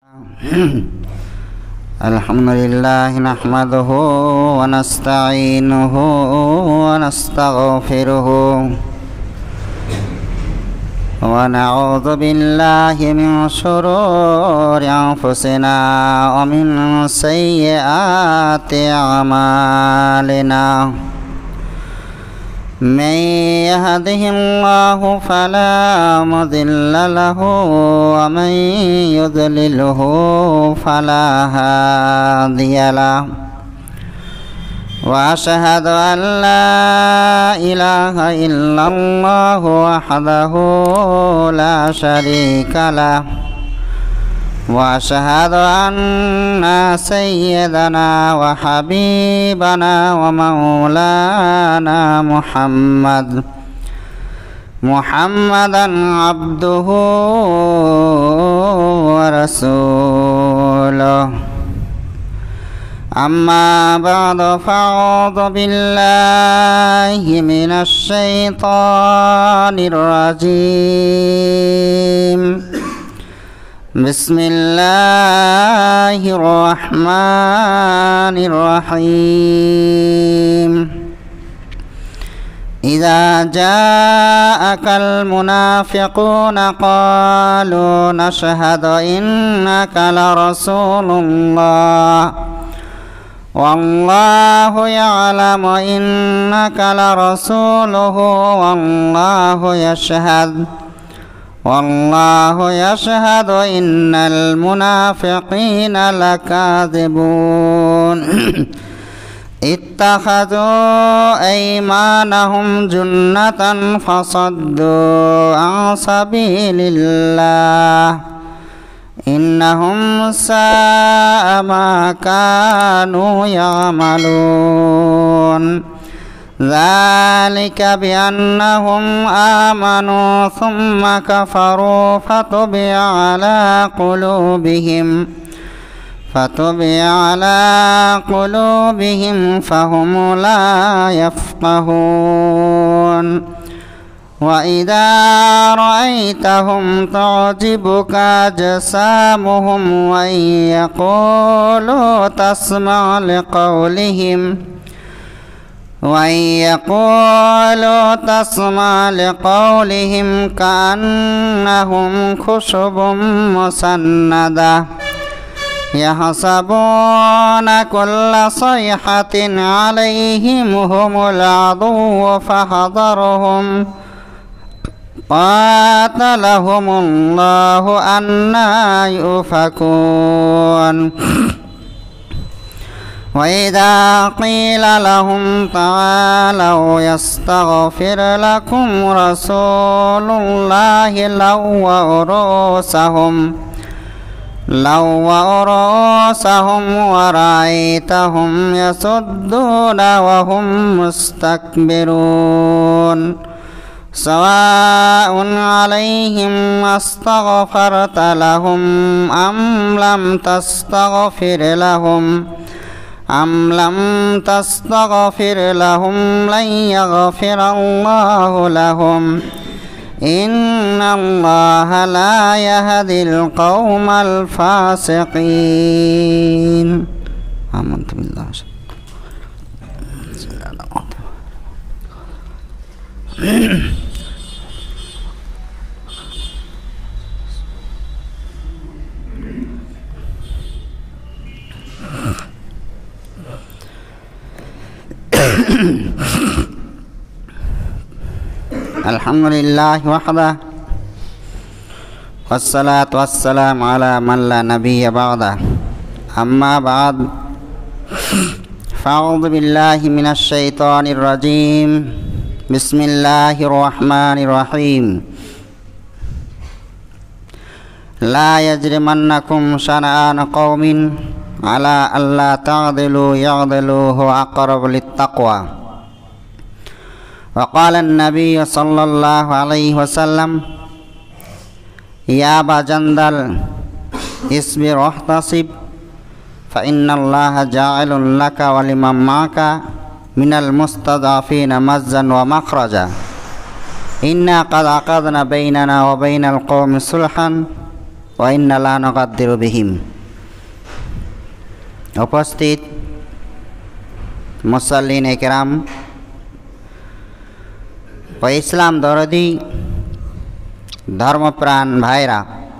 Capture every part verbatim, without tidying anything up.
الحمد لله نحمده ونستعينه ونستغفره ونعوذ بالله من شرور أنفسنا ومن سيئات أعمالنا. من يهده الله فلا مضل له ومن يضلله فلا هادي له، وأشهد أن لا إله إلا الله وحده لا شريك له، وأشهد أن سيدنا وحبيبنا ومولانا محمد محمدا عبده ورسوله. أما بعد فأعوذ بالله من الشيطان الرجيم. بسم الله الرحمن الرحيم. إذا جاءك المنافقون قالوا نشهد إنك لرسول الله والله يعلم إنك لرسوله والله يشهد والله يشهد إن المنافقين لكاذبون. اتخذوا أيمانهم جنة فصدوا عن سبيل الله إنهم ساء ما كانوا يعملون. ذلك بأنهم آمنوا ثم كفروا فطبع على قلوبهم فطبع على قلوبهم فهم لا يفقهون. وإذا رأيتهم تعجبك أجسامهم وإن يقولوا تسمع لقولهم وإن يقولوا تسمع لقولهم كأنهم خشب مسندة يحسبون كل صيحة عليهم هم العدو فاحذرهم قاتلهم الله أنى يؤفكون. وإذا قيل لهم تعالوا يستغفر لكم رسول الله لووا رؤوسهم لووا رؤوسهم ورأيتهم يصدون وهم مستكبرون. سواء عليهم استغفرت لهم أم لم تستغفر لهم أم لم تستغفر لهم لن يغفر الله لهم إن الله لا يهدي القوم الفاسقين. آمنت بالله. الحمد لله وحده والصلاة والسلام على من لا نبي بعده. أما بعد فأعوذ بالله من الشيطان الرجيم. بسم الله الرحمن الرحيم. لا يجرمنكم شنآن قوم على ألا تعدلوا يعدلوا هو أقرب للتقوى. وقال النبي صلى الله عليه وسلم يا أبا جندل اصبر واحتسب فإن الله جاعل لك ولمن معك من المستضعفين مزا ومخرجا إنا قد عقدنا بيننا وبين القوم صلحا ওয়া ইন্না লা নুকাদ্দিরু বিহিম। উপস্থিত মুসাল্লিন একরাম ও ইসলাম দরদি ধর্মপ্রাণ ভাইরা,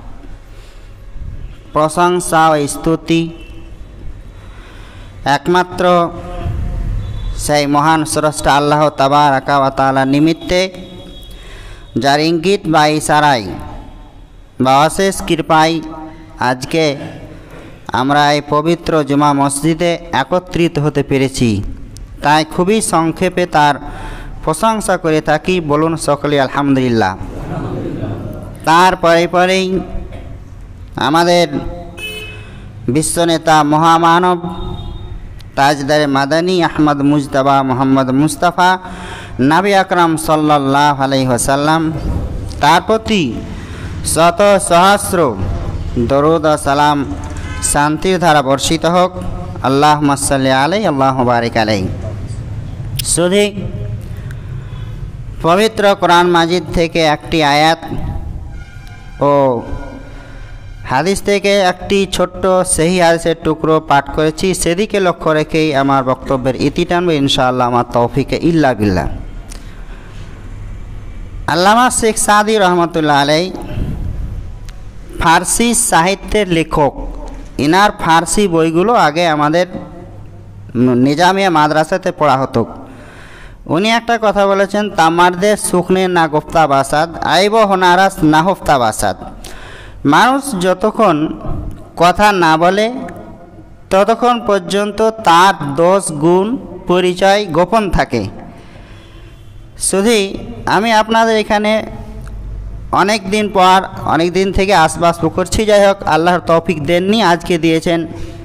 প্রশংসা ও স্তুতি একমাত্র সেই মহান স্রষ্টা আল্লাহ তাবারাকা ওয়া তাআলা নিমিত্তে, যার ইঙ্গিত বা ইশারায় বা অশেষ কৃপায় আজকে আমরা এই পবিত্র জুমা মসজিদে একত্রিত হতে পেরেছি। তাই খুবই সংক্ষেপে তার প্রশংসা করে থাকি। বলুন সকলে আলহামদুলিল্লাহ। তারপরে পরেই আমাদের বিশ্বনেতা মহামানব তাজদারে মাদানী আহমদ মুজতবা মোহাম্মদ মুস্তাফা নবী আকরাম সাল্লাল্লাহু আলাইহি ওয়াসাল্লাম, তার প্রতি শত সহস্র দরুদ ও সালাম শান্তির ধারা বর্ষিত হোক। আল্লাহুম্মা সাল্লি আলাইহি আল্লাহুম্মা বারিক আলাইহি। শুধু পবিত্র কোরআন মাজিদ থেকে একটি আয়াত ও হাদিস থেকে একটি ছোট্ট সহি হাদিসের টুকরো পাঠ করেছি, সেদিকে লক্ষ্য রেখেই আমার বক্তব্যের ইতি টানব ইনশাআল্লাহ আমার তৌফিকে ইল্লা বিল্লাহ। আল্লামা শেখ সাদি রহমতুল্লাহ আলাই ফার্সি সাহিত্যের লেখক। ইনার ফার্সি বইগুলো আগে আমাদের নিজামিয়া মাদ্রাসাতে পড়া হতো। উনি একটা কথা বলেছেন, তামারদে সুখনে না গুফতা বাসাদ আইব হোনারাস না হুফতা বাসাদ। মানুষ যতক্ষণ কথা না বলে ততক্ষণ পর্যন্ত তার দোষ গুণ পরিচয় গোপন থাকে। শুধু আমি আপনাদের এখানে অনেক দিন পর অনেক দিন থেকে আশপাশ করছি, যাই হোক আল্লাহর তৌফিক দেননি, আজকে দিয়েছেন।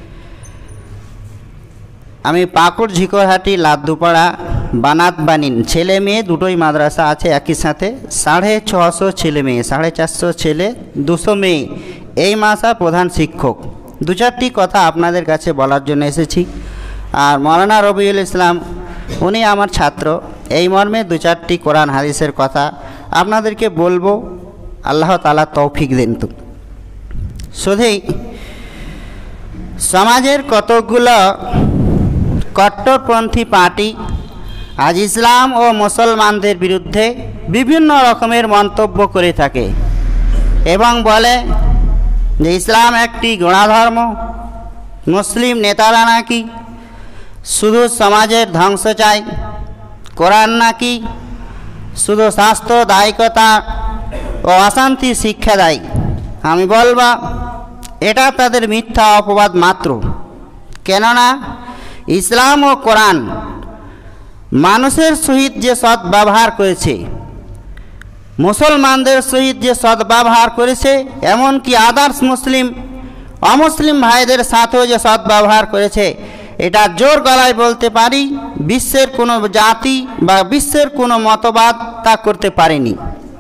আমি পাকুড় ঝিকরহাটি লাদ্দুপাড়া বানাত বানিন ছেলে মেয়ে দুটোই মাদ্রাসা আছে একই সাথে, সাড়ে ছশো ছেলে মেয়ে, সাড়ে চারশো ছেলে, দুশো মেয়ে, এই মাসা প্রধান শিক্ষক। দু চারটি কথা আপনাদের কাছে বলার জন্য এসেছি। আর মৌলানা রবিউল ইসলাম উনি আমার ছাত্র, এই মর্মে দু চারটি কোরআন হাদিসের কথা আপনাদেরকে বলবো। আল্লাহ তাআলা তৌফিক দেন। তো শুধুই সমাজের কতকগুলো কট্টরপন্থী পার্টি আজ ইসলাম ও মুসলমানদের বিরুদ্ধে বিভিন্ন রকমের মন্তব্য করে থাকে এবং বলে যে ইসলাম একটি গণধর্ম, মুসলিম নেতারা নাকি শুধু সমাজের ধ্বংস চায়, কোরআন নাকি শুধু স্বাস্থ্য দায়িকতা ও অশান্তি শিক্ষা দেয়। আমি বলবো এটা তাদের মিথ্যা অপবাদ মাত্র। কেননা ইসলাম ও কোরআন মানুষের সহিত যে সদ্ব্যবহার করেছে, মুসলমানদের সহিত যে সদ্ব্যবহার করেছে, এমনকি আদার্স মুসলিম অমুসলিম ভাইদের সাথেও যে সদ্ব্যবহার করেছে, এটা জোর গলায় বলতে পারি বিশ্বের কোনো জাতি বা বিশ্বের কোনো মতবাদ তা করতে পারেনি।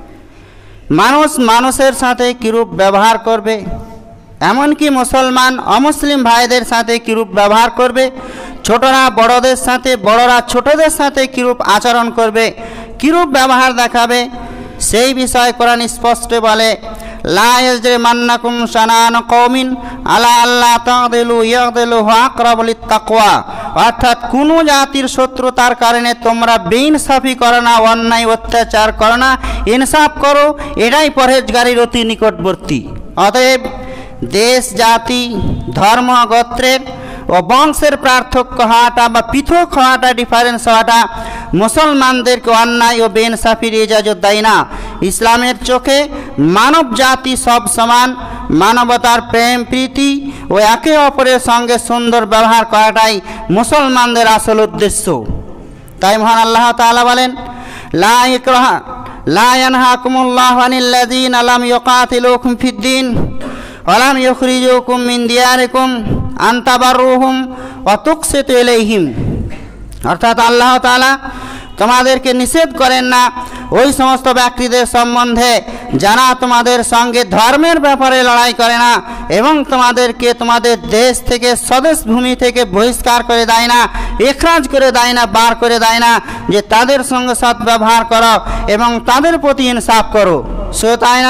মানুষ মানুষের সাথে কীরূপ ব্যবহার করবে, এমনকি মুসলমান অমুসলিম ভাইদের সাথে কীরূপ ব্যবহার করবে, ছোটরা বড়দের সাথে, বড়রা ছোটদের সাথে কীরূপ আচরণ করবে, কীরূপ ব্যবহার দেখাবে, সেই বিষয়ে কোরআন স্পষ্ট বলে, লা ইয়াজরিমান্নাকুম শানান কওমিন আলা আল্লা তা'দিলু ইয়াদিলু হুয়া আকরাবু লিত্তাকওয়া। অর্থাৎ কোনো জাতির শত্রুতার কারণে তোমরা বেইনসাফি করো না, অন্যায় অত্যাচার করো না, ইনসাফ করো, এটাই পরহেজগারির অতি নিকটবর্তী। অতএব দেশ, জাতি, ধর্ম, গোত্রের ও বংশের পার্থক্য হওয়াটা বা পৃথক হওয়াটা, ডিফারেন্স হওয়াটা মুসলমানদেরকে অন্যায় ও বেইনসাফির ইজাজত দেয় না। ইসলামের চোখে মানব জাতি সব সমান, মানবতার প্রেম প্রীতি ও একে অপরের সঙ্গে সুন্দর ব্যবহার করাটাই মুসলমানদের আসল উদ্দেশ্য। তাই মহান আল্লাহ তাআলা বলেন, লা ইকরাহা লা ইয়ানহাকুমুল্লাহু আনিল্লাযীনা লাম ইউকাতিলুকুম ফিদ-দীন ওয়া লাম ইউখরিজুকুম মিন দিয়ারিকুম আন তাবাররুহুম ওয়া তুকসিতু ইলাইহিম। অর্থাৎ আল্লাহ তাআলা তোমাদেরকে নিষেধ করেন না ওই সমস্ত ব্যক্তিদের সম্বন্ধে যারা তোমাদের সঙ্গে ধর্মের ব্যাপারে লড়াই করে না এবং তোমাদেরকে তোমাদের দেশ থেকে, স্বদেশ ভূমি থেকে বহিষ্কার করে দেয় না, এখরাজ করে দেয় না, বার করে দেয় না, যে তাদের সঙ্গে সদ্ব্যবহার করো এবং তাদের প্রতি ইনসাফ করো। সে তাই নাই,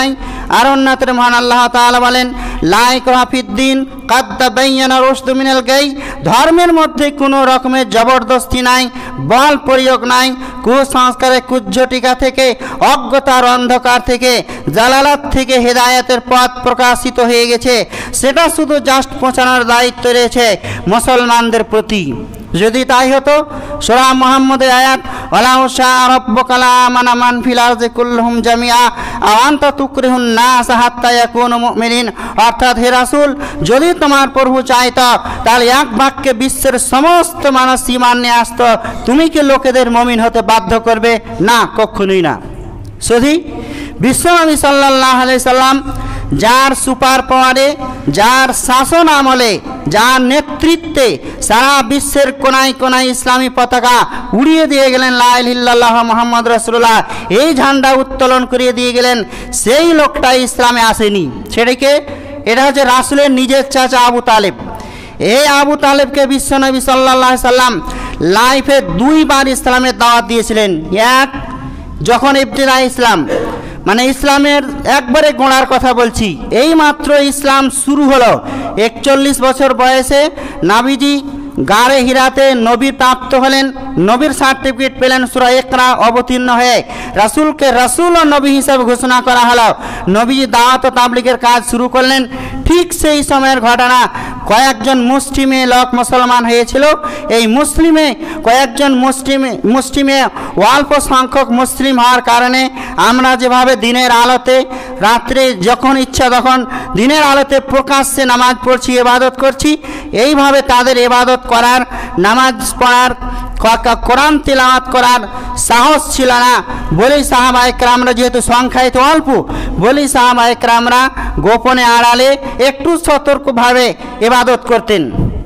আর অন্যত্র মহান আল্লাহ তাআলা বলেন লা ইকরাহা ফিদ্দিন কাদ তাবায়্যানা রুশদু মিনাল গাই, ধর্মের মধ্যে কোনো রকমের জবরদস্তি নাই, বল প্রয়োগ নাই, কুসংস্কারের কুজ্ঝটিকা থেকে, অজ্ঞতার অন্ধকার থেকে, জালালাত থেকে হেদায়েতের পথ প্রকাশিত হয়ে গেছে। সেটা শুধু জাস্ট পৌঁছানোর দায়িত্ব রয়েছে মুসলমানদের প্রতি। যদি তাই হতো সূরা মুহাম্মদের আয়াত ওয়ালাউ শাআ রাব্বুকা লাআমানা মান ফিল আরদি কুল্লুহুম জামিআ আও আনতা তুকরিহুন নাস হাত্তা ইয়াকুনু মুমিনিন, অর্থাৎ হে রাসূল, যদি তোমার প্রভু চাইতো তাহলে এক বাক্যে বিশ্বের সমস্ত মানুষ ঈমান নিয়ে আসতো, তুমি কি লোকেদের মুমিন হতে বাধ্য করবে? না, কখনোই না। শুধু বিশ্বনবী সাল্লাল্লাহু আলাইহি সাল্লাম যার সুপার পাওয়ারে, যার শাসন আমলে, যার নেতৃত্বে সারা বিশ্বের কোনায় কোনায় ইসলামী পতাকা উড়িয়ে দিয়ে গেলেন, লা ইলাহা ইল্লাল্লাহ মুহাম্মদ রাসূলুল্লাহ, এই ঝান্ডা উত্তোলন করিয়ে দিয়ে গেলেন, সেই লোকটা ইসলামে আসেনি। সেটাকে এটা হচ্ছে রাসূলের নিজের চাচা আবু তালেব। এই আবু তালেবকে বিশ্বনবী সাল্লাল্লাহু আলাইহি সাল্লাম লাইফে দুইবার ইসলামের দাওয়াত দিয়েছিলেন। এক, যখন ইবতিদা ইসলাম, মানে ইসলামের একবারে গোড়ার কথা বলছি, এই মাত্র ইসলাম শুরু হলো, একচল্লিশ বছর বয়সে নাবিজি গারে হিরাতে নবী প্রাপ্ত হলেন, নবীর সার্টিফিকেট পেলেন, সূরা ইকরা অবতীর্ণ হয়ে রাসূলকে রাসূল ও নবী হিসাবে ঘোষণা করা হলো। নবীজি দাওয়াত ও তাবলীগের কাজ শুরু করলেন। ঠিক সেই সময়ের ঘটনা, কয়েকজন মুসলিমে লোক মুসলমান হয়েছিল। এই মুসলিমে কয়েকজন মুসলিমে মুসলিমে অল্প সংখ্যক মুসলিম হওয়ার কারণে আমরা যেভাবে দিনের আলোতে রাত্রে যখন ইচ্ছা তখন দিনের আলোতে প্রকাশ্যে নামাজ পড়ছি, ইবাদত করছি, এইভাবে তাদের ইবাদত করার, নামাজ পড়ার, কোরআন তিলাওয়াত করার সাহস ছিল না। বলি সাহাবায়ে কেরামরা যেহেতু সংখ্যায় তো অল্প, বলি সাহাবায়ে কেরামরা গোপনে আড়ালে একটু সতর্কভাবে ইবাদত করতেন।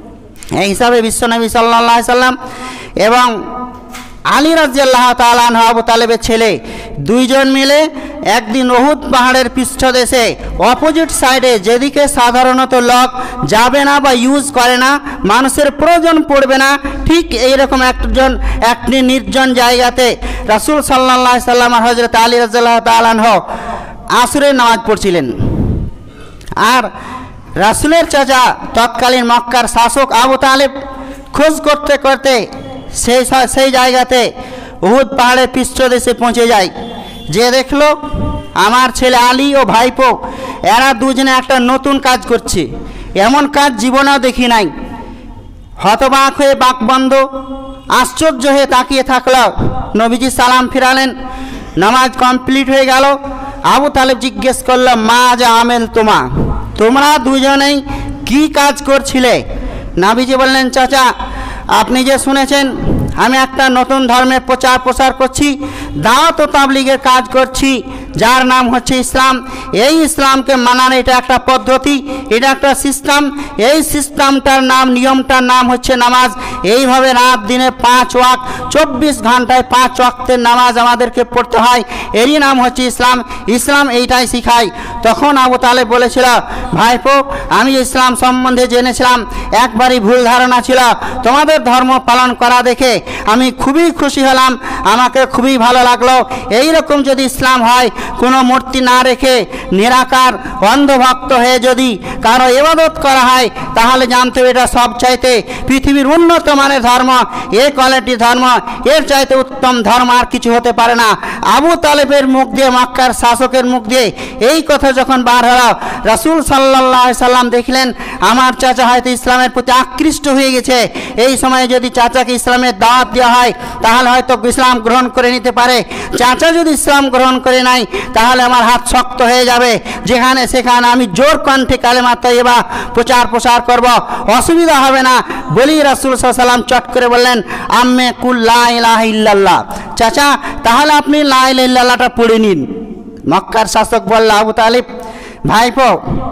এই হিসাবে বিশ্বনবী সাল্লাল্লাহু আলাইহি সাল্লাম এবং আলী রাদিয়াল্লাহু তাআলা আনহু আবু তালেবের ছেলে দুইজন মিলে একদিন উহুদ পাহাড়ের পৃষ্ঠদেশে অপোজিট সাইডে, যেদিকে সাধারণত লোক যাবে না বা ইউজ করে না, মানুষের প্রয়োজন পড়বে না, ঠিক এইরকম একজন একটি নির্জন জায়গাতে রাসূল সাল্লাল্লাহু আলাইহি সাল্লাম আর হযরত আলী রাদিয়াল্লাহু তাআলা আনহু আসরের নামাজ পড়ছিলেন। আর রাসূলের চাচা তৎকালীন মক্কার শাসক আবু তালেব খোঁজ করতে করতে সেই সেই জায়গাতে উহুদ পাহাড়ের পৃষ্ঠদেশে পৌঁছে যায়। যে দেখলো আমার ছেলে আলী ও ভাইপো এরা দুজনে একটা নতুন কাজ করছে, এমন কাজ জীবনেও দেখি নাই। হতবাক হয়ে বাকবন্ধ আশ্চর্য হয়ে তাকিয়ে থাকলো। নবীজি সালাম ফিরালেন, নামাজ কমপ্লিট হয়ে গেল। আবু তালেব জিজ্ঞেস করলো, মা যা আমেল তোমা, তোমরা দুজনেই কি কাজ করছিলে? নবীজি বললেন, চাচা আপনি যে শুনেছেন আমি একটা নতুন ধর্মের প্রচার প্রসার করছি, দাওয়াত ও তাবলীগের কাজ করছি, যার নাম হচ্ছে ইসলাম। এই ইসলামকে মানার এটা একটা পদ্ধতি, এটা একটা সিস্টেম। এই সিস্টেমটার নাম, নিয়মটার নাম হচ্ছে নামাজ। এইভাবে রাত দিনে পাঁচ ওয়াক্ত চব্বিশ ঘন্টায় পাঁচ ওয়াক্তের নামাজ আমাদেরকে পড়তে হয়, এরই নাম হচ্ছে ইসলাম। ইসলাম এইটাই শিখায়। তখন আবু তালেব বলেছিল, ভাইপো আমি ইসলাম সম্বন্ধে জেনেছিলাম, একবারই ভুল ধারণা ছিল। তোমাদের ধর্ম পালন করা দেখে আমি খুবই খুশি হলাম, আমাকে খুবই ভালো লাগলো। এই রকম যদি ইসলাম হয়, কোনো মূর্তি না রেখে নিরাকার অন্ধভক্ত হয়ে যদি কারো ইবাদত করা হয়, তাহলে জানতে হবে এটা সব চাইতে পৃথিবীর উন্নত মানের ধর্ম। এই কোয়ালিটি ধর্ম, এর চাইতে উত্তম ধর্ম আর কিছু হতে পারে না। আবু তালেবের মুখ দিয়ে, মক্কার শাসকের মুখ দিয়ে এই কথা যখন বার হলো, রাসূল সাল্লাল্লাহু আলাইহি সাল্লাম দেখলেন আমার চাচা হয়তো ইসলামের প্রতি আকৃষ্ট হয়ে গেছে। এই সময়ে যদি চাচাকে ইসলামের দাওয়াত দেওয়া হয় তাহলে হয়তো ইসলাম গ্রহণ করে নিতে পারে। চাচা যদি ইসলাম গ্রহণ করে নাই তাহলে আমার হাত শক্ত হয়ে যাবে, যেখানে সেখানে আমি জোর কণ্ঠে কালেমা তয়্যিবা প্রচার প্রসার করব, অসুবিধা হবে না। বলি রাসূল সাল্লাল্লাহু আলাইহি সাল্লাম চট করে বললেন, আম্মে কুল লা ইলাহা ইল্লাল্লাহ, চাচা তাহলে আপনি লা ইলাহা ইল্লাল্লাহটা পড়ে নিন। মক্কার শাসক বলল, আবু তালেব ভাইপো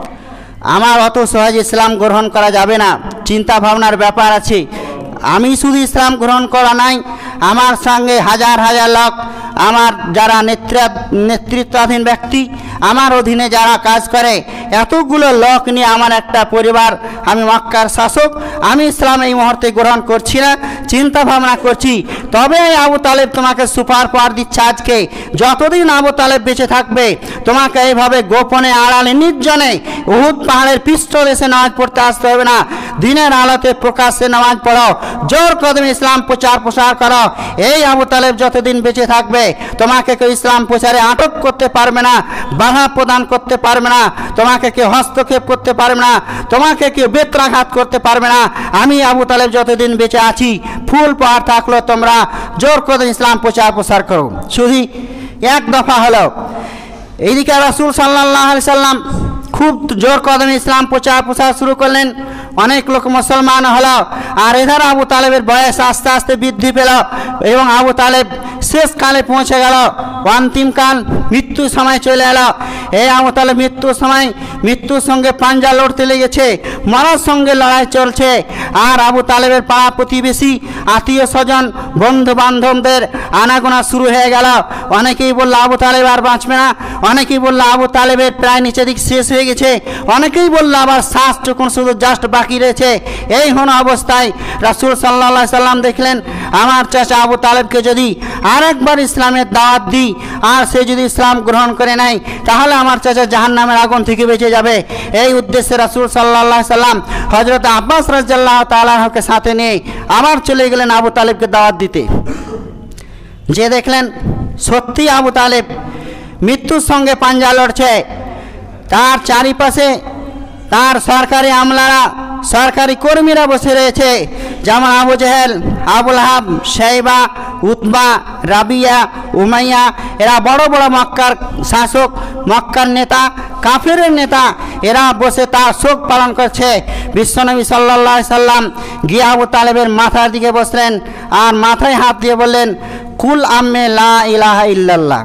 আমার অত সহজ ইসলাম গ্রহণ করা যাবে না, চিন্তা ভাবনার ব্যাপার আছে। আমি শুধু ইসলাম গ্রহণ করা নাই, আমার সঙ্গে হাজার হাজার লোক আমার যারা নেতৃত্ব নেতৃত্বাধীন ব্যক্তি, আমার অধীনে যারা কাজ করে, এতগুলো লোক নিয়ে আমার একটা পরিবার, আমি মক্কার শাসক, আমি ইসলাম এই মুহূর্তে গ্রহণ করছি না, চিন্তা ভাবনা করছি। তবে আবু তালেব তোমাকে সুপার পাওয়ার দিচ্ছে আজকে, যতদিন আবু তালেব বেঁচে থাকবে তোমাকে এইভাবে গোপনে আড়ালে নির্জনে উহুদ পাহাড়ের পৃষ্ঠদেশে নামাজ পড়তে আসতে হবে না, দিনের আলোতে প্রকাশ্যে নামাজ পড়ো, জোর কদমে ইসলাম প্রচার প্রসার করো। এই আবু তালেব যতদিন বেঁচে থাকবে তোমাকে কেউ ইসলাম প্রচারে আটক করতে পারবে না, বাধা প্রদান করতে পারবে না, তোমাকে কেউ হস্তক্ষেপ করতে পারবে না, তোমাকে কেউ বেত্রাঘাত করতে পারবে না। আমি আবু তালেব যতদিন বেঁচে আছি ফুল পাহাড় থাকলো তোমরা জোর কদমে ইসলাম প্রচার প্রসার করো। শুধু এক দফা হলো। এইদিকে রাসূল সাল্লাল্লাহু আলাইহি সাল্লাম খুব জোর কদমে ইসলাম প্রচার প্রসার শুরু করলেন, অনেক লোক মুসলমান হলো। আর এধার আবু তালেবের বয়স আস্তে আস্তে বৃদ্ধি পেল এবং আবু তালেব শেষকালে পৌঁছে গেল, অন্তিমকাল মৃত্যুর সময় চলে এলো। এই আবু তালেব মৃত্যুর সময় মৃত্যুর সঙ্গে পাঞ্জা লড়তে লেগেছে, মরার সঙ্গে লড়াই চলছে। আর আবু তালেবের পাড়া প্রতিবেশী, আত্মীয় স্বজন, বন্ধু বান্ধবদের আনাগোনা শুরু হয়ে গেল। অনেকেই বলল আবু তালেব আর বাঁচবে না, অনেকেই বলল আবু তালেবের প্রায় নিচে দিক শেষ হয়ে গেছে, অনেকেই বলল আবার শ্বাসটুকুন শুধু জাস্ট বাকি রয়েছে। এই হন অবস্থায় রাসূল সাল্লাল্লাহু আলাইহি সাল্লাম দেখলেন আমার চাচা আবু তালেবকে যদি আরেকবার ইসলামের দাওয়াত দিই আর সে যদি ইসলাম গ্রহণ করে নেয় তাহলে আমার চাচা জাহান্নামের আগুন থেকে বেঁচে যাবে। এই উদ্দেশ্যে রাসূল সাল্লাল্লাহু আলাইহি সাল্লাম হযরত আব্বাস রাদিয়াল্লাহু তাআলা আনহুকে সাথে নিয়ে আবার চলে গেলেন আবু তালেবকে দাওয়াত দিতে। যে দেখলেন সত্যি আবু তালেব মৃত্যুর সঙ্গে পাঞ্জা লড়ছে, তার চারিপাশে তার সরকারি আমলারা, সরকারি কর্মীরা বসে রয়েছে, যেমন আবু জেহেল, আবুল আহাব, শাইবা, উতবা, রাবিয়া, উমাইয়া, এরা বড় বড় মক্কার শাসক, মক্কার নেতা, কাফেরের নেতা, এরা বসে তার শোক পালন করছে। বিশ্বনবী সাল্লাল্লাহু আলাইহি সাল্লাম গিয়ে আবু তালেবের মাথার দিকে বসলেন আর মাথায় হাত দিয়ে বললেন, কুল আম্মে লা ইলাহা ইল্লাল্লাহ।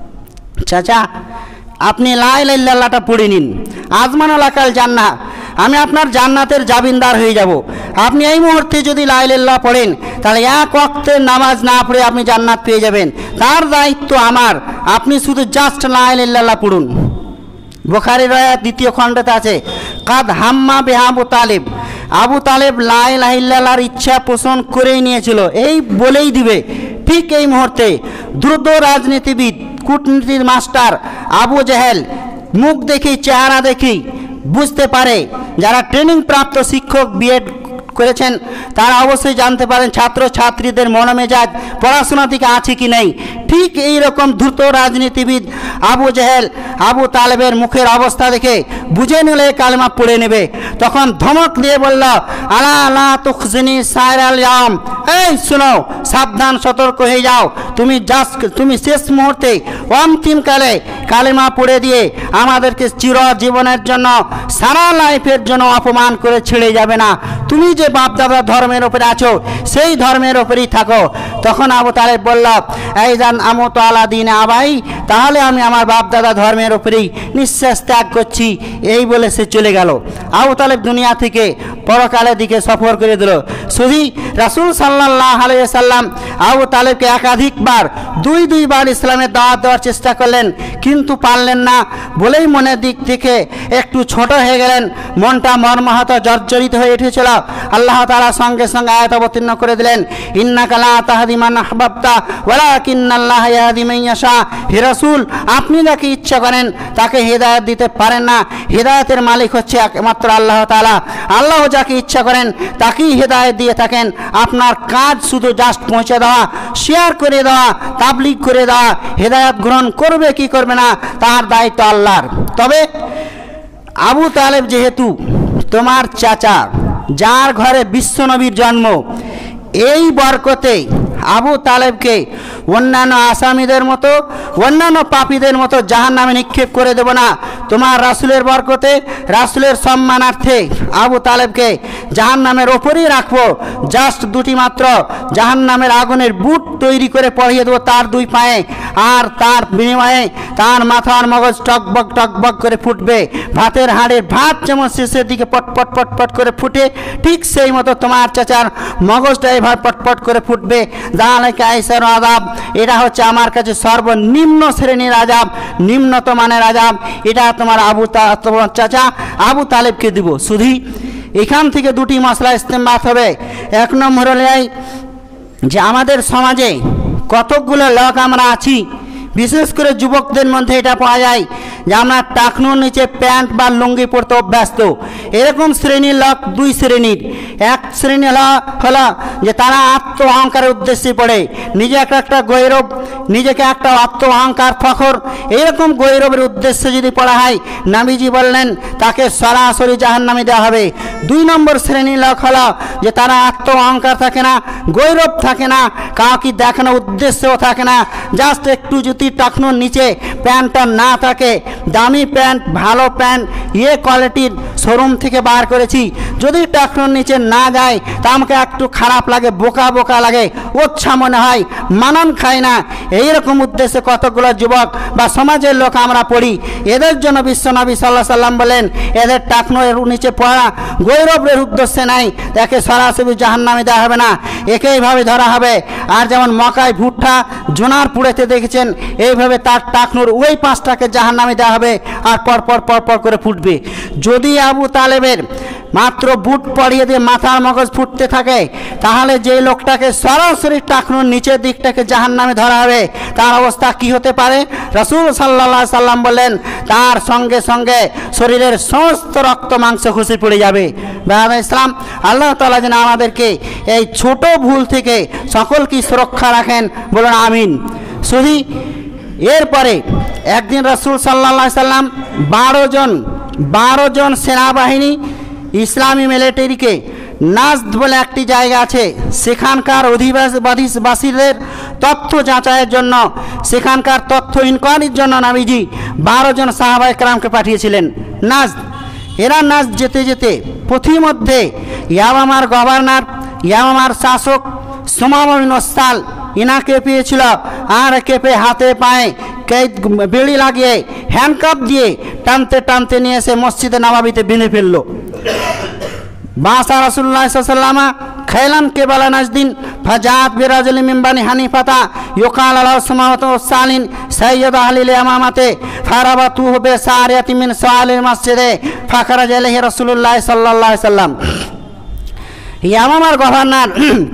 চাচা আপনি লা ইলাহা ইল্লাল্লাহটা পড়ে নিন, আজমান লাকাল জান্নাহ, আমি আপনার জান্নাতের জামিনদার হয়ে যাব। আপনি এই মুহূর্তে যদি লা ইলাহা ইল্লাল্লাহ পড়েন তাহলে এক ওয়াক্তের নামাজ না পড়ে আপনি জান্নাত পেয়ে যাবেন, তার দায়িত্ব আমার, আপনি শুধু জাস্ট লা ইলাহা ইল্লাল্লাহ পড়ুন। বুখারীর রায়াত দ্বিতীয় খণ্ডতে আছে, কাদ হাম্মা বিহা আবু তালেব, আবু তালেব লা ইলাহা ইল্লাল্লাহর ইচ্ছা পোষণ করেই নিয়েছিল, এই বলেই দিবে। ঠিক এই মুহূর্তে দ্রুত রাজনীতিবিদ, কূটনীতির মাস্টার আবু জেহেল মুখ দেখি, চেহারা দেখি বুঝতে পারে, যারা ট্রেনিং প্রাপ্ত শিক্ষক বিএড করেছেন তারা অবশ্যই জানতে পারেন ছাত্র ছাত্রীদের মনোমেজাজ পড়াশোনা থেকে আছে কি নেই। ঠিক এই রকম দ্রুত রাজনীতিবিদ আবু জেহেল আবু তালেবের মুখের অবস্থা দেখে বুঝে নিলে কালেমা পড়ে নেবে। তখন ধমক দিয়ে বলল, আলা লা তুখজিনি সাইরাল ইয়াম, এই শুনো, সাবধান, সতর্ক হয়ে যাও, তুমি জাস্ট তুমি শেষ মুহূর্তে অন্তিমকালে কালেমা পড়ে দিয়ে আমাদেরকে চির জীবনের জন্য, সারা লাইফের জন্য অপমান করে ছেড়ে যাবে না। তুমি যে বাপদাদা ধর্মের উপরে আছো সেই ধর্মের উপরেই থাকো। তখন আবু তালেব বলল, এই জান আমত আলা দিন আবাই, তাহলে আমি আমার বাপদাদা ধর্মের উপরেই নিঃশ্বাস ত্যাগ করছি। এই বলে সে চলে গেল। আবু তালেব দুনিয়া থেকে পরকালের দিকে সফর করে দিল। শুধু রাসূল সাল্লাল্লাহু আলাইহি সাল্লাম আবু তালেবকে একাধিকবার দুই দুইবার ইসলামের দাওয়াত দেওয়ার চেষ্টা করলেন, কিন্তু পারলেন না বলেই মনের দিক থেকে একটু ছোট হয়ে গেলেন, মনটা মর্মাহত জর্জরিত হয়ে উঠেছিল। আল্লাহ তাআলা সঙ্গে সঙ্গে আয়াত অবতীর্ণ করে দিলেন, ইন্নাকা লা তাহদি মান আহবাবতা ওয়ালাকিন্নাল্লাহা ইয়াহদি মান ইয়াশা। হে রাসূল, আপনি যাকে ইচ্ছা করেন তাকে হেদায়েত দিতে পারেন না, হেদায়েতের মালিক হচ্ছে একমাত্র আল্লাহ তাআলা। আল্লাহ যাকে ইচ্ছা করেন তাকেই হেদায়েত দিয়ে থাকেন। আপনার কাজ শুধু জাস্ট পৌঁছে দেওয়া, শেয়ার করে দেওয়া, তাবলীগ করে দেওয়া। হেদায়েত গ্রহণ করবে কি করবে না তার দায়িত্ব আল্লাহর। তবে আবু তালেব যেহেতু তোমার চাচা, যার ঘরে বিশ্বনবীর জন্ম, এই বরকতে আবু তালেবকে অন্যান্য আসামিদের মতো, অন্যান্য পাপীদের মতো জাহান্নামে নিক্ষেপ করে দেব না। তোমার রাসূলের বরকতে, রাসূলের সম্মানার্থে আবু তালেবকে জাহান্নামের ওপরেই রাখবো। জাস্ট দুটি মাত্র জাহান্নামের আগুনের বুট তৈরি করে পরিয়ে দেবো তার দুই পায়ে, আর তার বিনিময়ে তার মাথার মগজ টকবক টকবক করে ফুটবে। ভাতের হাড়ের ভাত যেমন শেষের দিকে পটপট পটপট করে ফুটে, ঠিক সেই মতো তোমার চাচার মগজটা এবার পটপট করে ফুটবে। জালাকা আইসার আযাব, এটা হচ্ছে আমার কাছে সর্বনিম্ন শ্রেণীর আযাব, নিম্নত মানের আযাব। এটা তোমার আবু তোমার চাচা আবু তালেবকে দিব। শুধু এখান থেকে দুটি মশলা ইস্তেমবাত হবে। এক নম্বর হলে যে আমাদের সমাজে কতকগুলো লোক আমরা আছি, বিশেষ করে যুবকদের মধ্যে এটা পাওয়া যায় যে আমরা টাকনুর নিচে প্যান্ট বা লুঙ্গি পরতে অভ্যস্ত। এরকম শ্রেণীর লোক দুই শ্রেণীর। এক শ্রেণী হলো হলো যে তারা আত্ম অহংকারের উদ্দেশ্যে পড়ে, নিজে একটা একটা গৌরব, নিজেকে একটা আত্ম অহংকার ফখর, এইরকম গৌরবের উদ্দেশ্যে যদি পড়া হয়, নবীজি বললেন তাকে সরাসরি জাহান্নামে দেওয়া হবে। দুই নম্বর শ্রেণীর লোক হলো যে তারা আত্ম অহংকার থাকে না, গৌরব থাকে না, কাউকে দেখানোর উদ্দেশ্যও থাকে না, জাস্ট একটু যদি টাকনুর নিচে প্যান্টটা না থাকে, দামি প্যান্ট, ভালো প্যান্ট, ইয়ে কোয়ালিটির শোরুম থেকে বার করেছি, যদি টাকনুর নিচে না যায় তা আমাকে একটু খারাপ লাগে, বোকা বোকা লাগে, উৎসাহ মনে হয়, মানান খায় না। এইরকম উদ্দেশ্যে কতগুলো যুবক বা সমাজের লোক আমরা পড়ি। এদের জন্য বিশ্বনবী সাল্লাল্লাহু আলাইহি সাল্লাম বলেন এদের টাকনুর নিচে পড়া গৌরবের উদ্দেশ্যে নাই, তাকে সরাসরি জাহান্নামে দেওয়া হবে না, একে এইভাবে ধরা হবে। আর যেমন মকায় ভুট্টা জোনার পুড়েতে দেখেছেন, এইভাবে তার টাকনুর ওই পাঁচটাকে জাহান্নামে দেওয়া হবে আর পরপর পরপর করে ফুটবে। যদি আবু তালেবের মাত্র বুট পরিয়ে দিয়ে মাথার মগজ ফুটতে থাকে, তাহলে যে লোকটাকে সরাসরি টাকনুর নিচের দিকটাকে জাহান্নামে ধরা হবে তার অবস্থা কি হতে পারে? রাসূল সাল্লাল্লাহু আলাইহি সাল্লাম বললেন তার সঙ্গে সঙ্গে শরীরের সমস্ত রক্ত মাংস খসে পড়ে যাবে। ভাই ইসলাম, আল্লাহ তাআলা যেন আমাদেরকে এই ছোট ভুল থেকে সকলকে সুরক্ষা রাখেন, বলুন আমিন। শুধু এরপরে একদিন রাসূল সাল্লাল্লাহু আলাইহি সাল্লাম বারো জন বারো জন সেনাবাহিনী ইসলামী মিলিটারিকে নাজদ বলে একটি জায়গা আছে, সেখানকার অধিবাসীদের তথ্য যাচাইয়ের জন্য, সেখানকার তথ্য ইনকোয়ারির জন্য নবীজি বারো জন সাহাবায়ে কেরামকে পাঠিয়েছিলেন নাজদ। এরা নাজদ যেতে যেতে পথিমধ্যে ইয়ামামার গভর্নর, ইয়ামামার শাসক সুমামা বিন উসাল ইনাকে পেয়েছিল, আর কেঁপে হাতে পায়ে বেড়ি লাগিয়ে হ্যান্ডকাপ দিয়ে টানতে টানতে নিয়ে এসে মসজিদে নববীতে বেঁধে ফেলল। বাসা রাসূলুল্লাহ সাল্লাল্লাহু আলাইহি ওয়াসাল্লাম খাইলান কেবালা নাজদিন ফাজাত বিরাজুল মিন বানি হানিফাতা ইউকাল আলাহু সুমামাতু সালিন সাইয়্যিদ আহলিল ইমামাতে ফারাবাতুহু বিসারিয়াতি মিন সালিল মসজিদে ফাখরাজ ইলাইহি রাসূলুল্লাহ সাল্লাল্লাহু আলাইহি ওয়াসাল্লাম। ইয়ামামার গভর্নর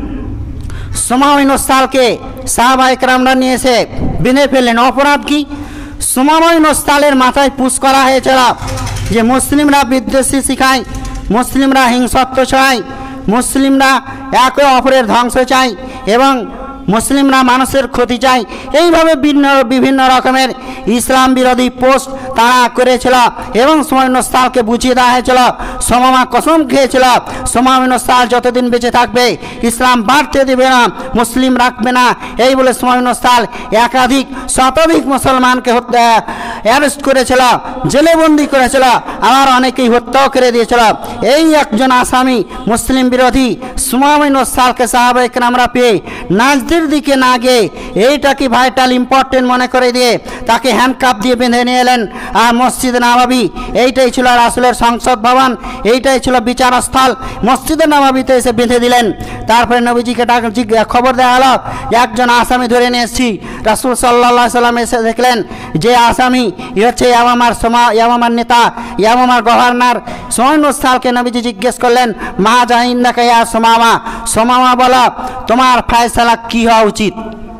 সুমামা বিন উসালকে সাহাবায়ে কেরামরা নিয়ে এসে বেঁধে ফেললেন। অপরাধ কি? সুমামা বিন উসালের মাথায় পুশ করা হয়েছিল যে মুসলিমরা বিদ্বেষী শিখায়, মুসলিমরা হিংসত্ব চায়, মুসলিমরা একে অপরের ধ্বংস চায় এবং মুসলিমরা মানুষের ক্ষতি চায়। এইভাবে বিভিন্ন বিভিন্ন রকমের ইসলাম বিরোধী পোস্ট তারা করেছিল এবং সুমামা বিন উসালকে বুঝিয়ে দেওয়া হয়েছিল। সুমামা কসম খেয়েছিল সুমামা বিন উসাল যতদিন বেঁচে থাকবে ইসলাম বাড়তে দেবে না, মুসলিম রাখবে না। এই বলে সুমামা বিন উসাল একাধিক শতাধিক মুসলমানকে অ্যারেস্ট করেছিল, জেলেবন্দি করেছিল, আবার অনেকেই হত্যাও করে দিয়েছিল। এই একজন আসামি মুসলিম বিরোধী সুমামা বিন উসালকে সাহাবায়ে কেরামরা পেয়ে নাজদের দিকে না গিয়ে এইটাকে ভাইটাল ইম্পর্টেন্ট মনে করে দিয়ে তাকে হ্যান্ডকাপ দিয়ে বেঁধে নিয়ে এলেন। আর মসজিদে নববী এইটাই ছিল রাসূলের সংসদ ভবন, এইটাই ছিল বিচারস্থল, মসজিদে নববীতে এসে বেঁধে দিলেন। তারপরে নবীজিকে খবর দেওয়া হলো যে একজন আসামি ধরে নিয়ে এসেছি। রাসূল সাল্লাল্লাহু আলাইহি সাল্লাম এসে দেখলেন যে আসামি ই হচ্ছে ইয়ামামার সমা ইয়ামামার নেতা, ইয়ামামার গভর্নর সুমামা বিন উসালকে নবীজি জিজ্ঞেস করলেন মা জাইন্নাকা ইয়া সুমামা, সুমামা বলো তোমার ফয়সালা কি হওয়া উচিত?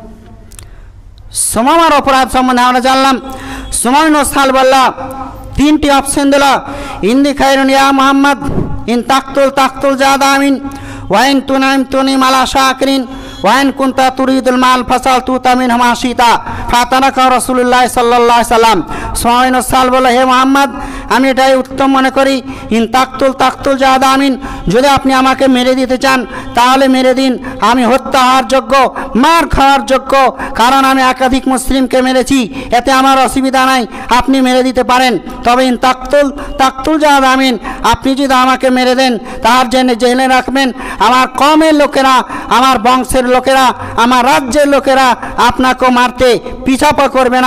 সুমামার অপরাধ সম্বন্ধে আমরা জানলাম। সুমামা বিন উসাল বলল, তিনটি অপশন দিল, ইন্দি খায়রুন ইয়া মুহাম্মদ, ইন তাকতুল তাকতুল জাদা আমিন, ওয়াইন তুনাইম তুনিম আলা শাকিরিন, ওয়াইন কুনতা তুরিদুল মাল ফাসাল তুতা মিনহু মা শিতা ফাতারাকা রাসূলুল্লাহ সাল্লাল্লাহু আলাইহি সাল্লাম। সুমামা বিন উসাল বলল, হে মুহাম্মদ, আমি এটাই উত্তম মনে করি, ইন তাকতুল তাকতুল জাদা আমিন, যদি আপনি আমাকে মেরে দিতে চান তাহলে মেরে দিন, আমি হত্যা হওয়ার যোগ্য, মার খাওয়ার যোগ্য, কারণ আমি একাধিক মুসলিমকে মেরেছি, এতে আমার অসুবিধা নাই, আপনি মেরে দিতে পারেন। তবে ইন তাকতুল তাকতুল জাদা আমিন, আপনি যদি আমাকে মেরে দেন তার জন্য জেলে রাখবেন, আমার কমের লোকেরা, আমার বংশের লোকেরা, আমার রাজ্যের লোকেরা আপনাকে মারতে পিছাপা করবে না,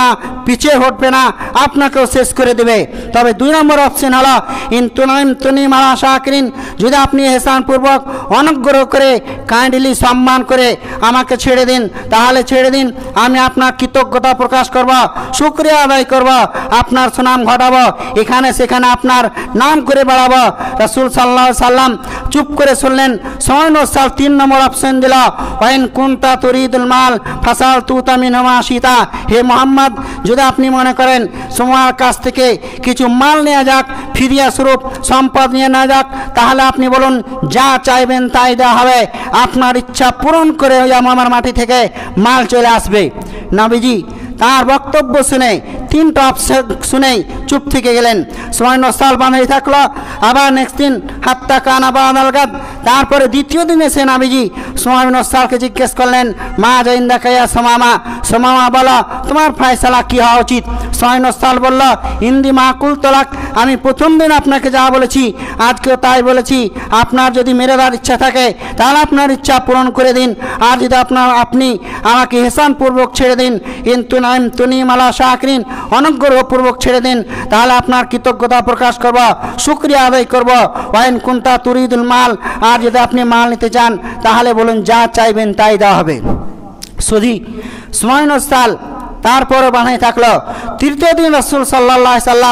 পিছিয়ে হটবে না, আপনাকেও শেষ করে দেবে। তবে দুই নম্বর অপশন হলো ইন তুনাইম তুনিম আলা শাকিরিন, যদি আপনি এহসানপূর্বক অনুগ্রহ করে কাইন্ডলি সম্মান করে আমাকে ছেড়ে দিন, তাহলে ছেড়ে দিন, আমি আপনার কৃতজ্ঞতা প্রকাশ করব, শুকরিয়া আদায় করব, আপনার সুনাম ঘটাবো, এখানে সেখানে আপনার নাম করে বাড়াবো। রাসূল সাল্লাল্লাহু আলাইহি সাল্লাম চুপ করে শুনলেন। সময় নসাল তিন নম্বর অপশন দিল ওয়াইন কুনতা তুরিদুল মাল ফাসাল তুতা মিনহুমা শিতা, হে মোহাম্মদ, যদি আপনি মনে করেন তোমার কাছ থেকে কিছু মাল নেওয়া যাক, ফিরিয়া স্বরূপ সম্পদ নিয়ে নেওয়া যাক, তাহলে আপনি বলুন, যা চাইবেন তাই দেওয়া হবে, আপনার ইচ্ছা পূরণ করে ওই আমার মাটি থেকে মাল চলে আসবে। নবীজি তার বক্তব্য শুনে তিনটা অপশন শুনেই চুপ থেকে গেলেন। সময় নসাল বানাই থাকলো। আবার নেক্সট দিন হাত্তা কানা বানালগাদ, তারপরে দ্বিতীয় দিনে সে নবীজি সময় নসালকে জিজ্ঞেস করলেন, মা জাইন্দা কায়া সমামা, সমামা বলো তোমার ফয়সালা কি হওয়া উচিত? সময় নসাল বলল, ইন্দি মাকুল তলাক, আমি প্রথম দিন আপনাকে যা বলেছি আজকেও তাই বলেছি, আপনার যদি মেরে দেওয়ার ইচ্ছা থাকে তাহলে আপনার ইচ্ছা পূরণ করে দিন, আর যদি আপনার আপনি আমাকে হেসানপূর্বক ছেড়ে দিন, কিন্তু নাইম তুনিম আলা শাকিরিন, অনুগ্রহপূর্বক ছেড়ে দিন, তাহলে আপনার কৃতজ্ঞতা প্রকাশ করব, শুকরিয়া আদায় করব। ওয়াইন কুনতা তুরিদুল মাল, আর যদি আপনি মাল নিতে চান তাহলে বলুন, যা চাইবেন তাই দেওয়া হবে। সুধী সময় নসাল তারপরও বানাই থাকলো। তৃতীয় দিন রাসূল সাল্লাল্লাহু আলাইহি সাল্লাম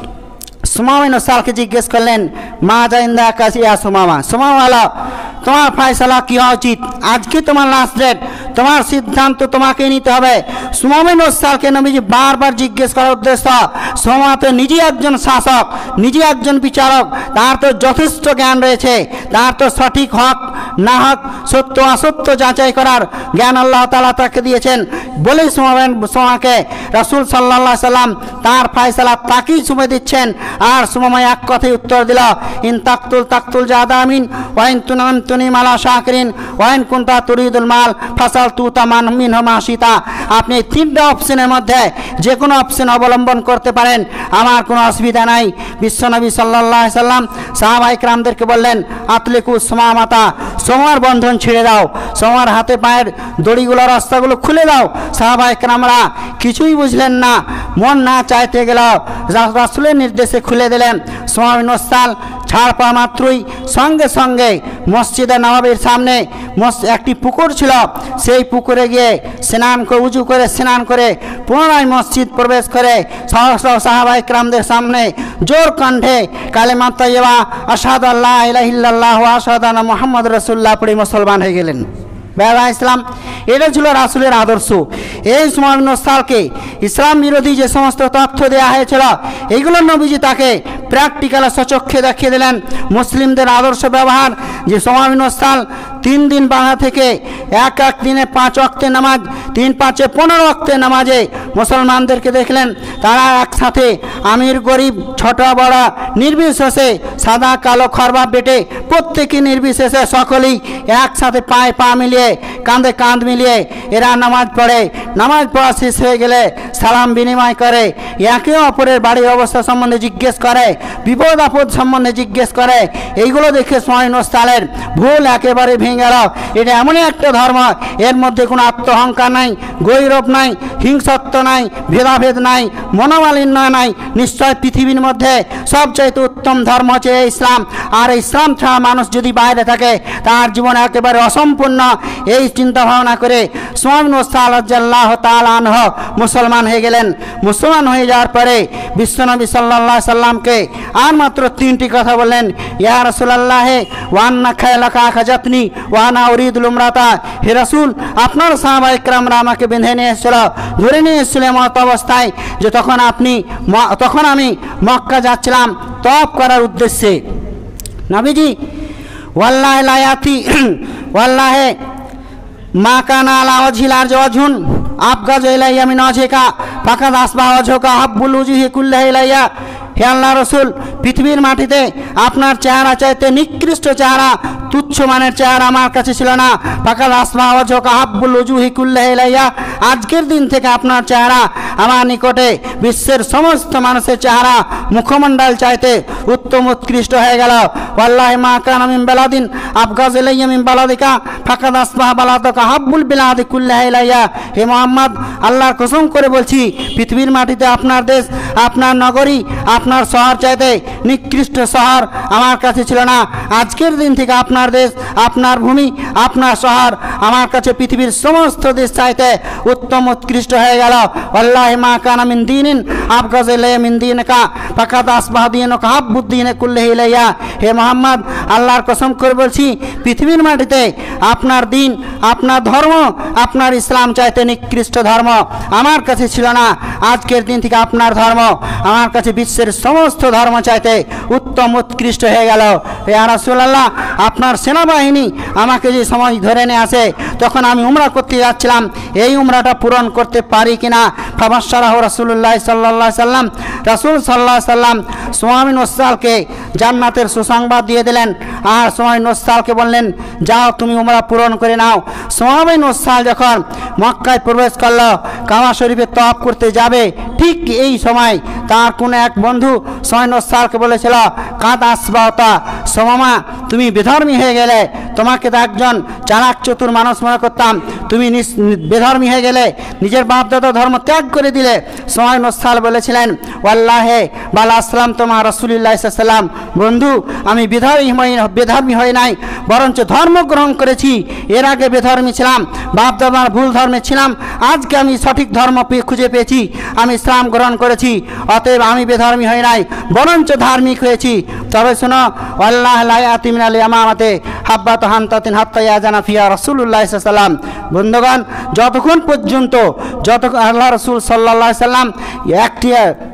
সুমামা নসালকে জিজ্ঞেস করলেন, মা জাইন্দা কাসিয়া সুমামা, সুমামা তোমার ফয়সালা কি হওয়া উচিত? আজকে তোমার লাস্ট ডেট, তোমার সিদ্ধান্ত তোমাকে নিতে হবে। সুমামা নসালকে নবীজি বারবার জিজ্ঞেস করার উদ্দেশ্য, সুমামা তো নিজে একজন শাসক, নিজে একজন বিচারক, তার তো যথেষ্ট জ্ঞান রয়েছে, তার তো সঠিক হক না হক, সত্য অসত্য যাচাই করার জ্ঞান আল্লাহ তাআলা তাকে দিয়েছেন। বলেই সুমামা সুমামাকে রাসূল সাল্লাল্লাহু আলাইহি সাল্লাম তার ফয়সালা তাকেই সুমে দিচ্ছেন। আর সুমামা এক কথায় উত্তর দিল, ইন তাকতুল তাকতুল জাদামিন ওয়াইন তুনাম তুনিম আলা শাকিরিন ওয়াইন কুনতা তুরিদুল মাল ফাসাল তুতা মিনহুমা শিতা। আপনি তিনটা অপশনের মধ্যে যে কোনো অপশন অবলম্বন করতে পারেন, আমার কোনো অসুবিধা নাই। বিশ্বনবী সাল্লাল্লাহু আলাইহি সাল্লাম সাহাবায়ে কেরামদেরকে বললেন, আতলিকু সুমামাতা, সোমার বন্ধন ছেড়ে দাও, সোমার হাতে পায়ের দড়িগুলো রাস্তাগুলো খুলে দাও। সাহাবায়ে কেরামরা কিছুই বুঝলেন না, মন না চাইতে গেল রাসূলের নির্দেশে খুলে দিলেন। সময় নসাল ছাড় পাওয়া মাত্রই সঙ্গে সঙ্গে মসজিদে নববীর সামনে একটি পুকুর ছিল, সেই পুকুরে গিয়ে স্নান করে উজু করে স্নান করে পুনরায় মসজিদ প্রবেশ করে সহস্র সাহাবায়ে কেরামদের সামনে জোর কণ্ঠে কালেমা তাইয়্যিবা আশহাদু আল্লা ইলাহা ইল্লাল্লাহ ওয়া আশহাদু আন্না মুহাম্মাদুর রাসূলুল্লাহ পড়ে মুসলমান হয়ে গেলেন। বেলা ইসলাম, এটা ছিল রাসূলের আদর্শ। এই সময় নসালকে ইসলাম বিরোধী যে সমস্ত তথ্য দেওয়া হয়েছিল, এইগুলো নবীজি তাকে প্র্যাকটিক্যালে সচক্ষে দেখিয়ে দিলেন। মুসলিমদের আদর্শ ব্যবহার, যে সময় নসাল তিন দিন বাধা থেকে এক এক দিনে পাঁচ ওয়াক্তের নামাজ, তিন পাঁচে পনেরো ওয়াক্তের নামাজে মুসলমানদেরকে দেখলেন তারা একসাথে আমির গরিব ছোট বড় নির্বিশেষে, সাদা কালো খরবা বেটে প্রত্যেকে নির্বিশেষে সকলেই একসাথে পায়ে পা মিলিয়ে কাঁধে কাঁধ মিলিয়ে এরা নামাজ পড়ে। নামাজ পড়া শেষ হয়ে গেলে সালাম বিনিময় করে, একে অপরের বাড়ির অবস্থা সম্বন্ধে জিজ্ঞেস করে, বিপদ আপদ সম্বন্ধে জিজ্ঞেস করে। এইগুলো দেখে সময় নসালের ভুল একেবারে ভেঙে গেল। এটা এমনই একটা ধর্ম, এর মধ্যে কোনো আত্মহংকার নাই, গৌরব নাই, হিংসত্ব নাই, ভেদাভেদ নাই, মনোমালিন্য নাই। নিশ্চয় পৃথিবীর মধ্যে সবচাইতে উত্তম ধর্ম হচ্ছে ইসলাম। আর ইসলাম ছাড়া মানুষ যদি বাইরে থাকে তার জীবন একেবারে অসম্পূর্ণ। এই চিন্তা ভাবনা করে সুমামা নসাল রাদিয়াল্লাহু তাআলা আনহু মুসলমান হয়ে গেলেন। মুসলমান হয়ে যাওয়ার পরে বিশ্বনবী সাল্লাল্লাহু আলাইহি সাল্লামকে আর মাত্র তিনটি কথা বললেন, ইয়া রাসূলুল্লাহ ওয়া আন্না খায়লাকা খাজাতনি ওয়া আনা উরিদুল উমরাতা, হে রাসূল, আপনার সাহাবায়ে কেরামরা আমাকে বেঁধে নিয়ে এসেছিল, ধরে নিয়ে এসেছিল এমত অবস্থায় যে তখন আপনি তখন আমি মক্কা যাচ্ছিলাম তওয়াফ করার উদ্দেশ্যে। নবীজি ওয়াল্লাহি লা ইয়াতি ওয়াল্লাহি মা কানা আলা ওয়াজহিল আরজি ওয়াজহুন আবগাযু ইলাইয়া মিন ওয়াজহিকা ফাকাদ আসবাহা ওয়াজহুকা হাব্বুল উজুহি কুল্লাহি ইলাইয়া। হে আল্লাহ রসুল, পৃথিবীর মাটিতে আপনার চেহারা চাইতে নিকৃষ্ট চেহারা তুচ্ছ মানের চেহারা আমার কাছে ছিল না। ফাকাদ আসবাহ ওয়াজহুকা আহাব্বুল উজুহি কুল্লিহি ইলাইয়া, আজকের দিন থেকে আপনার চেহারা আমার নিকটে বিশ্বের সমস্ত মানুষের চেহারা মুখমণ্ডল চাইতে উত্তম উৎকৃষ্ট হয়ে গেল। ওয়াল্লাহি মা কানা মিন বালাদিন আবগায ইলাইয়া মিন বালাদিকা ফাকাদ আসবাহ বালাদুকা আহাব্বুল বিলাদি কুল্লিহি ইলাইয়া। হে মুহাম্মদ, আল্লাহর কসম করে বলছি, পৃথিবীর মাটিতে আপনার দেশ, আপনার নগরী, আপনার শহর চাইতে নিকৃষ্ট শহর আমার কাছে ছিল না। আজকের দিন থেকে আপনার দেশ, আপনার ভূমি, আপনার শহর আমার কাছে পৃথিবীর সমস্ত দেশ চাইতে উত্তম উৎকৃষ্ট হয়ে গেল। ওয়াল্লাহি মা কানা মিন দীনিন আবগায ইলাইয়া মিন দীনিকা ফাকাদ আসবাহ দীনুকা আহাব্বুদ দীনি কুল্লিহি ইলাইয়া। হে মুহাম্মদ, আল্লাহর কসম করে বলছি, পৃথিবীর মাটিতে আপনার দিন, আপনার ধর্ম, আপনার ইসলাম চাইতে নিকৃষ্ট ধর্ম আমার কাছে ছিল না। আজকের দিন থেকে আপনার ধর্ম আমার কাছে বিশ্বের সমস্ত ধর্ম চাইতে উত্তম উৎকৃষ্ট হয়ে গেল। ইয়া রাসূলুল্লাহ, আপনার সেনাবাহিনী আমাকে যে সময় ধরে নিয়ে আসে, তখন আমি উমরা করতে যাচ্ছিলাম, এই উমরাটা পূরণ করতে পারি কিনা। ফাবাশশারাহু রাসূলুল্লাহ সাল্লাল্লাহু আলাইহি সাল্লাম, রাসূল সাল্লাল্লাহু আলাইহি সাল্লাম সুমামা নওসালকে জান্নাতের সুসংবাদ দিয়ে দিলেন, আর সুমামা নওসালকে বললেন, যাও তুমি উমরা পূরণ করে নাও। সুমামা নওসাল যখন মক্কায় প্রবেশ করলো, কাবা শরীফে তওয়াফ করতে যাবে, ঠিক এই সময় তার কোনো এক বন্ধু সুমামা নওসালকে বলেছিল, কাদ আসবাহতা, সুমামা তুমি বেধর্মী হয়ে গেলে, তোমাকে তো একজন চালাক চতুর মানুষ মনে করতাম, তুমি বেধর্মী হয়ে গেলে, নিজের বাপদাদা ধর্ম ত্যাগ করে দিলে। সুমামা নওসাল বলেছিলেন, ওয়াল্লাহি বাল আসলাম তোমার রাসূলুল্লাহ সাল্লাল্লাহু আলাইহি সাল্লাম, বন্ধু আমি বেধর্মী বেধর্মী হয়ে নাই, বরঞ্চ ধর্ম গ্রহণ করেছি। এর আগে বেধর্মী ছিলাম, বাপদাদার ভুল ধর্মে ছিলাম, আজকে আমি সঠিক ধর্ম খুঁজে পেয়েছি, আমি ইসলাম গ্রহণ করেছি, অতএব আমি বেধর্মী হয়ে নাই, বরঞ্চ ধার্মিক হয়েছি। তবে শোনো, আল্লাহ লা ইয়াতি মিনাল ইয়ামামাতি হাব্বাতু হান্তাতিন হাত্তা ইয়াজানা ফিহা রাসূলুল্লাহ সাল্লাল্লাহু আলাইহি সাল্লাম। বন্ধুগণ, যতক্ষণ পর্যন্ত যতক্ষণ আল্লাহ রাসূল সাল্লাল্লাহু আলাইহি সাল্লাম একটি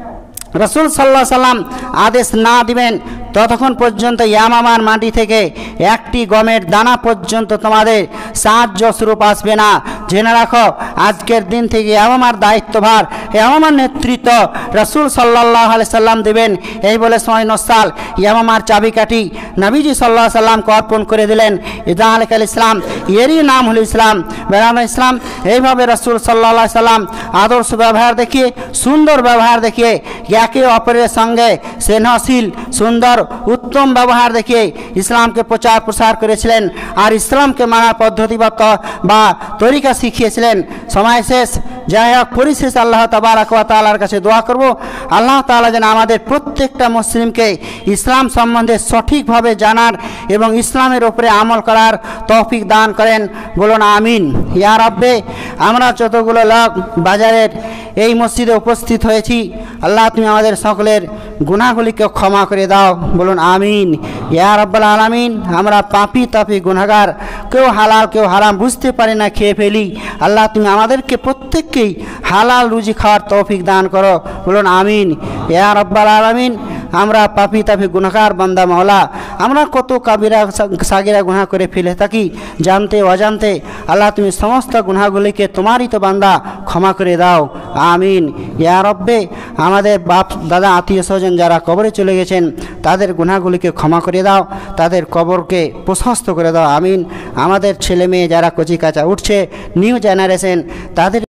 রাসূল সাল্লাল্লাহু আলাইহি সাল্লাম আদেশ না দিবেন, ততক্ষণ পর্যন্ত ইয়ামামার মাটি থেকে একটি গমের দানা পর্যন্ত তোমাদের সাহায্য স্বরূপ আসবে না। জেনে রাখো, আজকের দিন থেকে ইয়ামামার দায়িত্বভার, ইয়ামামার নেতৃত্ব রাসূল সাল্লাল্লাহু আলাইহি সাল্লাম দেবেন। এই বলে সুমামা নওসাল ইয়ামামার চাবিকাঠি নবীজি সাল্লাল্লাহু আলাইহি সাল্লামকে অর্পণ করে দিলেন। ইদালিকাল ইসলাম, এরই নাম হলো ইসলাম, বেরানো ইসলাম। এইভাবে রাসূল সাল্লাল্লাহু আলাইহি সাল্লাম আদর্শ ব্যবহার দেখিয়ে, সুন্দর ব্যবহার দেখিয়ে, একে অপরের সঙ্গে স্নেহশীল সুন্দর উত্তম ব্যবহার দেখিয়ে ইসলামকে প্রচার প্রসার করেছিলেন, আর ইসলামকে মানার পদ্ধতি বা তরিকা শিখিয়েছিলেন। সময় শেষ, যাই হোক, পরিশেষ আল্লাহ তাবারক ওয়া তাআলার কাছে দোয়া করব, আল্লাহ তাআলা যেন আমাদের প্রত্যেকটা মুসলিমকে ইসলাম সম্বন্ধে সঠিকভাবে জানার এবং ইসলামের উপরে আমল করার তৌফিক দান করেন। বলুন আমিন। ইয়া রাব্বে, আমরা যতগুলো লোক বাজারের এই মসজিদে উপস্থিত হয়েছি, আল্লাহ তুমি আমাদের সকলের গুনাহগুলিকে ক্ষমা করে দাও। বলুন আমিন। ইয়া রাব্বাল আলামিন, আমরা পাপী তাপী গুনাহগার, কেউ হালাল কেউ হারাম বুঝতে পারি না, খেয়ে ফেলি। আল্লাহ তুমি আমাদেরকে প্রত্যেককেই হালাল রুজি খাওয়ার তৌফিক দান করো। বলুন আমিন। ইয়া রাব্বাল আলামিন, আমরা পাপী তাপী গুনাহগার বান্দা মাওলা, আমরা কত কাবিরা সাগিরা গুনাহ করে ফেলে থাকি জানতে অজান্তে। আল্লাহ তুমি সমস্ত গুনাহগুলিকে তোমারই তো বান্দা, ক্ষমা করে দাও। আমিন। ইয়া রব্বে, আমাদের বাপ দাদা আত্মীয় স্বজন যারা কবরে চলে গেছেন, তাদের গুনাহগুলিকে ক্ষমা করে দাও, তাদের কবরকে প্রশস্ত করে দাও। আমিন। আমাদের ছেলে মেয়ে যারা কচি কাঁচা উঠছে, নিউ জেনারেশন, তাদের